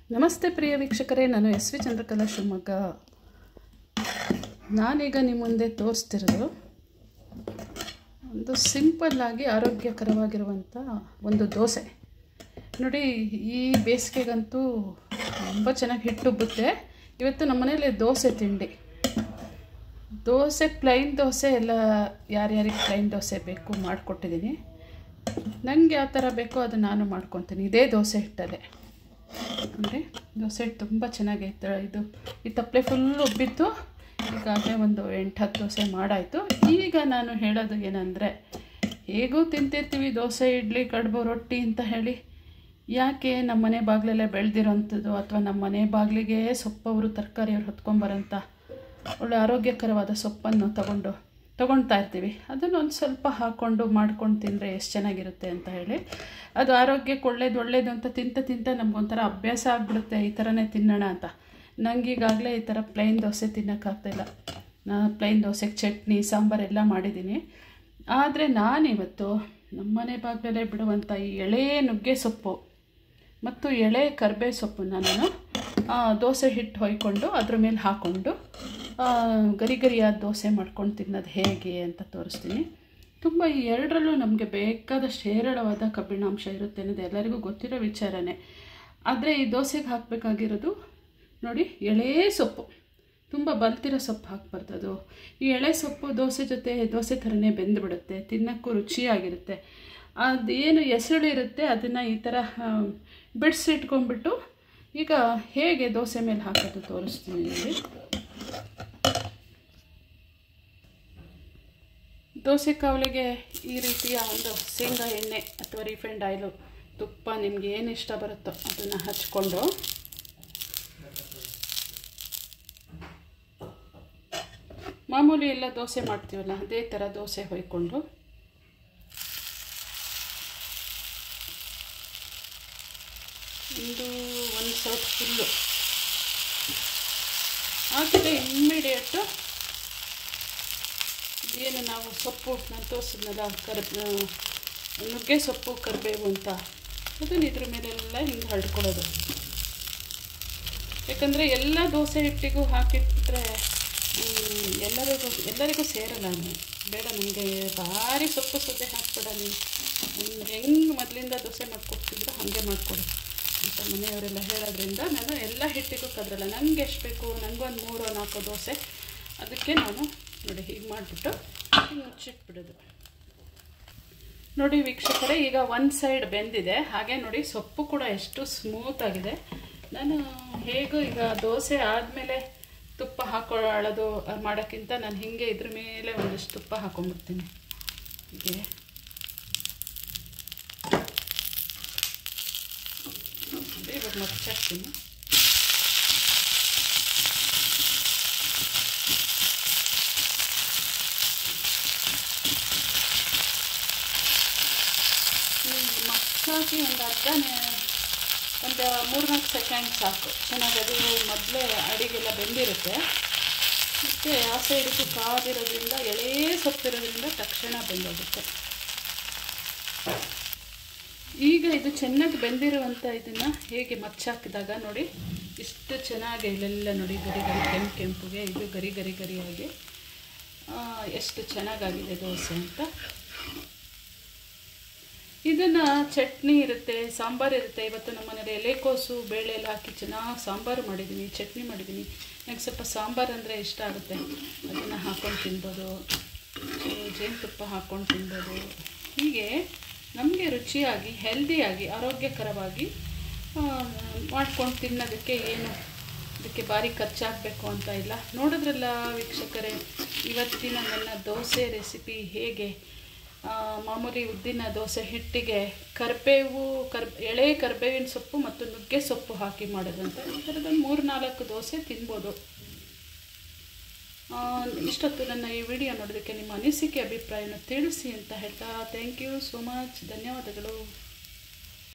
ನಮಸ್ತೆ ಪ್ರಿಯ ವೀಕ್ಷಕರೇ, ನಾನು ಎಸ್ ವಿ ಚಂದ್ರಕಲಾ ಶಿವಮೊಗ್ಗ. ನಾನೀಗ ನಿಮ್ಮ ಮುಂದೆ ತೋರಿಸ್ತಿರೋದು ಒಂದು ಸಿಂಪಲ್ಲಾಗಿ ಆರೋಗ್ಯಕರವಾಗಿರುವಂಥ ಒಂದು ದೋಸೆ. ನೋಡಿ, ಈ ಬೇಸಿಗೆಗಂತೂ ತುಂಬ ಚೆನ್ನಾಗಿ ಹಿಟ್ಟುಬ್ಬುತ್ತೆ. ಇವತ್ತು ನಮ್ಮ ಮನೇಲಿ ದೋಸೆ ತಿಂಡಿ. ದೋಸೆ ಪ್ಲೈನ್ ದೋಸೆ ಎಲ್ಲ ಯಾರ್ಯಾರಿಗೆ ಪ್ಲೈನ್ ದೋಸೆ ಬೇಕು ಮಾಡಿಕೊಟ್ಟಿದ್ದೀನಿ. ನನಗೆ ಯಾವ ಥರ ಬೇಕೋ ಅದು ನಾನು ಮಾಡ್ಕೊತೀನಿ. ಇದೇ ದೋಸೆ ಹಿಟ್ಟಲ್ಲೇ ಅಂದರೆ ದೋಸೆ ಹಿಟ್ಟು ತುಂಬ ಚೆನ್ನಾಗೈತೆ. ಈ ತಪ್ಪಲೆ ಫುಲ್ಲು ಉಬ್ಬಿತ್ತು. ಈಗಾಗಲೇ ಒಂದು 8-10 ದೋಸೆ ಮಾಡಾಯಿತು. ಈಗ ನಾನು ಹೇಳೋದು ಏನಂದರೆ, ಹೇಗೂ ತಿಂತಿರ್ತೀವಿ ದೋಸೆ, ಇಡ್ಲಿ, ಕಡುಬು, ರೊಟ್ಟಿ ಅಂತ ಹೇಳಿ. ಯಾಕೆ ನಮ್ಮ ಮನೆ ಬಾಗಿಲಲ್ಲೇ ಬೆಳೆದಿರೋಂಥದ್ದು ಅಥವಾ ನಮ್ಮ ಮನೆ ಬಾಗಿಲಿಗೆ ಸೊಪ್ಪವರು ತರಕಾರಿಯವ್ರು ಹೊತ್ಕೊಂಬರೋಂಥ ಒಳ್ಳೆ ಆರೋಗ್ಯಕರವಾದ ಸೊಪ್ಪನ್ನು ತೊಗೊಳ್ತಾ ಇರ್ತೀವಿ. ಅದನ್ನು ಒಂದು ಸ್ವಲ್ಪ ಹಾಕ್ಕೊಂಡು ಮಾಡ್ಕೊಂಡು ತಿಂದರೆ ಎಷ್ಟು ಚೆನ್ನಾಗಿರುತ್ತೆ ಅಂತ ಹೇಳಿ. ಅದು ಆರೋಗ್ಯಕ್ಕೆ ಒಳ್ಳೇದು ಅಂತ ತಿಂತ ನಮಗೊಂಥರ ಅಭ್ಯಾಸ ಆಗಿಬಿಡುತ್ತೆ, ಈ ಥರನೇ ತಿನ್ನೋಣ ಅಂತ. ನನಗೀಗಾಗಲೇ ಈ ಥರ ಪ್ಲೈನ್ ದೋಸೆ ತಿನ್ನೋಕ್ಕಾಗ್ತಾಯಿಲ್ಲ. ನಾನು ಪ್ಲೈನ್ ದೋಸೆಗೆ ಚಟ್ನಿ, ಸಾಂಬಾರೆಲ್ಲ ಮಾಡಿದ್ದೀನಿ. ಆದರೆ ನಾನಿವತ್ತು ನಮ್ಮನೆ ಬಾಗಿಲಲ್ಲೇ ಬಿಡುವಂಥ ಈ ಎಳೆ ನುಗ್ಗೆ ಸೊಪ್ಪು ಮತ್ತು ಎಳೆ ಕರಿಬೇವು ಸೊಪ್ಪನ್ನು ನಾನು ದೋಸೆ ಹಿಟ್ಟು ಹೊಯ್ಕೊಂಡು ಅದ್ರ ಮೇಲೆ ಹಾಕ್ಕೊಂಡು ಗರಿಯಾದ ದೋಸೆ ಮಾಡ್ಕೊಂಡು ತಿನ್ನೋದು ಹೇಗೆ ಅಂತ ತೋರಿಸ್ತೀನಿ. ತುಂಬ ಈ ಎರಡರಲ್ಲೂ ನಮಗೆ ಬೇಕಾದಷ್ಟು ಹೇರಳವಾದ ಕಬ್ಬಿಣಾಂಶ ಇರುತ್ತೆ ಅನ್ನೋದು ಎಲ್ಲರಿಗೂ ಗೊತ್ತಿರೋ ವಿಚಾರನೇ. ಆದರೆ ಈ ದೋಸೆಗೆ ಹಾಕಬೇಕಾಗಿರೋದು ನೋಡಿ, ಎಳೆ ಸೊಪ್ಪು. ತುಂಬ ಬಲ್ತಿರೋ ಸೊಪ್ಪು ಹಾಕ್ಬಾರ್ದು. ಅದು ಈ ಎಳೆ ಸೊಪ್ಪು ದೋಸೆ ಜೊತೆ ದೋಸೆ ಥರನೇ ಬೆಂದುಬಿಡುತ್ತೆ, ತಿನ್ನೋಕ್ಕೂ ರುಚಿಯಾಗಿರುತ್ತೆ. ಅದೇನು ಎಸಳು ಇರುತ್ತೆ ಅದನ್ನು ಈ ಥರ ಬಿಡಿಸಿಟ್ಕೊಂಡ್ಬಿಟ್ಟು ಈಗ ಹೇಗೆ ದೋಸೆ ಮೇಲೆ ಹಾಕೋದು ತೋರಿಸ್ತೀನಿ ನೋಡಿ. ದೋಸೆ ಕಾವಲಿಗೆ ಈ ರೀತಿಯ ಒಂದು ಶೇಂಗಾ ಎಣ್ಣೆ ಅಥವಾ ರಿಫೈಂಡ್ ಆಯಿಲು, ತುಪ್ಪ ನಿಮಗೆ ಏನು ಇಷ್ಟ ಬರುತ್ತೋ ಅದನ್ನು ಹಚ್ಕೊಂಡು ಮಾಮೂಲಿ ಎಲ್ಲ ದೋಸೆ ಮಾಡ್ತೀವಲ್ಲ ಅದೇ ಥರ ದೋಸೆ ಹೊಯ್ಕೊಂಡು ಒಂದು ಸ್ವಲ್ಪ ಫುಲ್ಲು ಹಾಕಿದ್ರೆ ಇಮ್ಮಿಡಿಯೇಟು ಏನು ನಾವು ಸೊಪ್ಪು ನಾನು ತೋರಿಸಿದ್ನಲ್ಲ ನುಗ್ಗೆ ಸೊಪ್ಪು ಕರಿಬೇವು ಅಂತ, ಅದನ್ನು ಇದ್ರ ಮೇಲೆಲ್ಲ ಹಿಂಗೆ ಹರಡ್ಕೊಳ್ಳೋದು. ಯಾಕಂದರೆ ಎಲ್ಲ ದೋಸೆ ಹಿಟ್ಟಿಗೂ ಹಾಕಿಟ್ರೆ ಎಲ್ಲರಿಗೂ ಸೇರಲ್ಲ. ಬೇಡ, ನನಗೆ ಭಾರಿ ಸೊಪ್ಪು ಸೊದ್ದೆ ಹಾಕ್ಬೇಡ, ನೀನು ಹೆಂಗೆ ಮೊದಲಿಂದ ದೋಸೆ ಮಾಡಿಕೊಡ್ತಿದ್ರು ಹಾಗೆ ಮಾಡಿಕೊಡು ಅಂತ ಮನೆಯವರೆಲ್ಲ ಹೇಳೋದ್ರಿಂದ ನಾನು ಎಲ್ಲ ಹಿಟ್ಟಿಗೂ ಕದ್ರಲ್ಲ. ನನಗೆ ಎಷ್ಟು ಬೇಕು, ನನಗೊಂದು 3-4 ದೋಸೆ, ಅದಕ್ಕೆ ನಾನು ನೋಡಿ ಹೀಗೆ ಮಾಡಿಬಿಟ್ಟು ಹಿಂಗೆ ಮುಚ್ಚಿಟ್ಬಿಡೋದು. ನೋಡಿ ವೀಕ್ಷಕರೇ, ಈಗ ಒಂದು ಸೈಡ್ ಬೆಂದಿದೆ. ಹಾಗೆ ನೋಡಿ ಸೊಪ್ಪು ಕೂಡ ಎಷ್ಟು ಸ್ಮೂತಾಗಿದೆ. ನಾನು ಹೇಗೂ ಈಗ ದೋಸೆ ಆದಮೇಲೆ ತುಪ್ಪ ಹಾಕೊಳ್ಳೋದು ಮಾಡೋಕ್ಕಿಂತ ನಾನು ಹೀಗೆ ಇದ್ರ ಮೇಲೆ ಒಂದಿಷ್ಟು ತುಪ್ಪ ಹಾಕೊಂಡ್ಬಿಡ್ತೀನಿ. ಹೀಗೆ ಇವಾಗ ಮುಚ್ಚಾಕ್ತೀನಿ. ಮಚ್ಚಾಕಿ ಒಂದು 3-4 ಸೆಕೆಂಡ್ ಸಾಕು. ಚೆನ್ನಾಗಿ ಅದು ಮೊದಲೇ ಅಡಿಗೆಲ್ಲ ಬೆಂದಿರುತ್ತೆ. ಮತ್ತು ಆ ಸೈಡಿಗೂ ಕಾದಿರೋದ್ರಿಂದ, ಎಳೆ ಸೊಪ್ಪಿರೋದ್ರಿಂದ ತಕ್ಷಣ ಬೆಂದೋಗುತ್ತೆ. ಈಗ ಇದು ಚೆನ್ನಾಗಿ ಬೆಂದಿರುವಂಥ ಇದನ್ನು ಹೇಗೆ ಮಚ್ಚಾಕಿದಾಗ ನೋಡಿ ಇಷ್ಟು ಚೆನ್ನಾಗಿ ಇಲ್ಲೆಲ್ಲ ನೋಡಿ ಕೆಂಪುಗೆ ಇದು ಗರಿಯಾಗಿ ಎಷ್ಟು ಚೆನ್ನಾಗಾಗಿದೆ ದೋಸೆ ಅಂತ. ಇದನ್ನು ಚಟ್ನಿ ಇರುತ್ತೆ, ಸಾಂಬಾರು ಇರುತ್ತೆ. ಇವತ್ತು ನಮ್ಮ ಮನೇಲಿ ಎಲೆಕೋಸು ಬೇಳೆ ಎಲ್ಲ ಹಾಕಿ ಚೆನ್ನಾಗಿ ಸಾಂಬಾರು ಮಾಡಿದ್ದೀನಿ, ಚಟ್ನಿ ಮಾಡಿದ್ದೀನಿ. ನನಗೆ ಸ್ವಲ್ಪ ಸಾಂಬಾರು ಅಂದರೆ ಇಷ್ಟ ಆಗುತ್ತೆ. ಅದನ್ನು ಹಾಕ್ಕೊಂಡು ತಿನ್ಬೋದು, ಜೇನುತುಪ್ಪ ಹಾಕ್ಕೊಂಡು ತಿನ್ಬೋದು. ಹೀಗೆ ನಮಗೆ ರುಚಿಯಾಗಿ, ಹೆಲ್ದಿಯಾಗಿ, ಆರೋಗ್ಯಕರವಾಗಿ ಮಾಡ್ಕೊಂಡು ತಿನ್ನೋದಕ್ಕೆ ಏನು ಅದಕ್ಕೆ ಭಾರಿ ಖರ್ಚಾಗಬೇಕು ಅಂತ ಇಲ್ಲ. ನೋಡಿದ್ರಲ್ಲ ವೀಕ್ಷಕರೇ, ಇವತ್ತಿನ ನನ್ನ ದೋಸೆ ರೆಸಿಪಿ ಹೇಗೆ. ಮಾಮೂಲಿ ಉದ್ದಿನ ದೋಸೆ ಹಿಟ್ಟಿಗೆ ಎಳೆ ಕರಿಬೇವಿನ ಸೊಪ್ಪು ಮತ್ತು ನುಗ್ಗೆ ಸೊಪ್ಪು ಹಾಕಿ ಮಾಡೋದಂತ. ಈ ಥರದೊಂದು 3-4 ದೋಸೆ ತಿನ್ಬೋದು. ಇಷ್ಟೊತ್ತು ನನ್ನ ಈ ವಿಡಿಯೋ ನೋಡೋದಕ್ಕೆ ನಿಮ್ಮ ಅನಿಸಿಕೆ, ಅಭಿಪ್ರಾಯನ ತಿಳಿಸಿ ಅಂತ ಹೇಳ್ತಾ ಥ್ಯಾಂಕ್ ಯು ಸೋ ಮಚ್. ಧನ್ಯವಾದಗಳು.